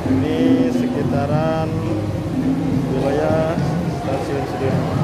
Ini sekitaran wilayah Stasiun Sudirman.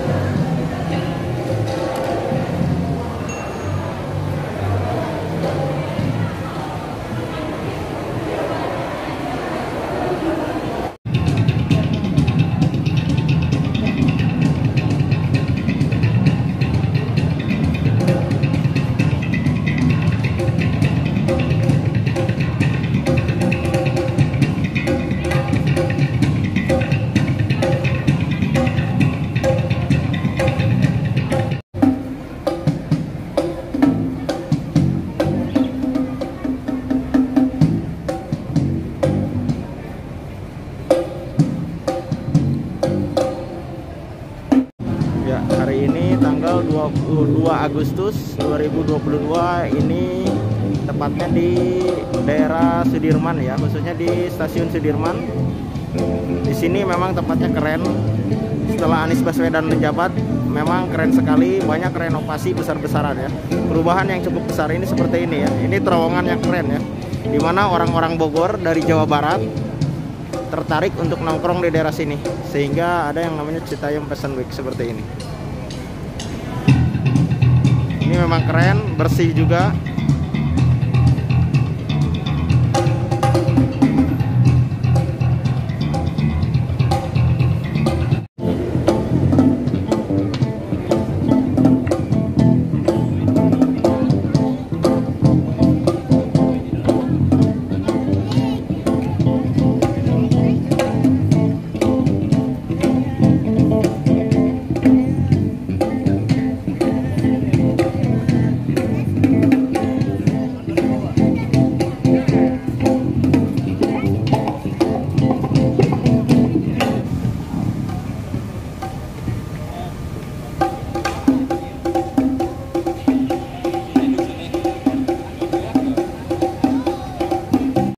Hari ini tanggal 22 Agustus 2022, ini tepatnya di daerah Sudirman ya, khususnya di Stasiun Sudirman. Di sini memang tempatnya keren. Setelah Anies Baswedan menjabat, memang keren sekali, banyak renovasi besar-besaran ya. Perubahan yang cukup besar ini seperti ini ya. Ini terowongan yang keren ya, dimana orang-orang Bogor dari Jawa Barat tertarik untuk nongkrong di daerah sini, sehingga ada yang namanya Citayam Fashion Week seperti ini. Ini memang keren, bersih juga.